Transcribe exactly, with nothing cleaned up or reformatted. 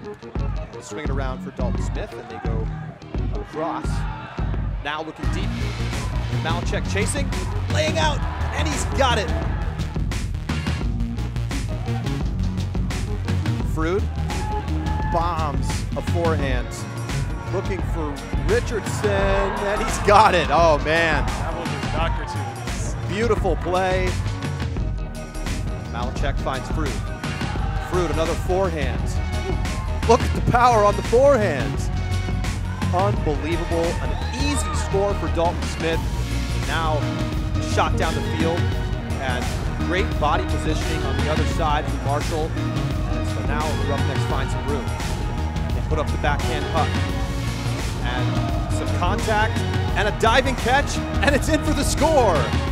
Swing it around for Dalton Smith, and they go across. Now looking deep. Mechanix chasing, laying out, and he's got it. Frood bombs a forehand. Looking for Richardson, and he's got it. Oh, man. That was a knock or two. Beautiful play. Mechanix finds Frood. Frood, another forehand. Look at the power on the forehand. Unbelievable. An easy score for Dalton Smith. Now shot down the field, and great body positioning on the other side from Marshall. And so now the Roughnecks find some room. They put up the backhand hook. And some contact, and a diving catch, and it's in for the score.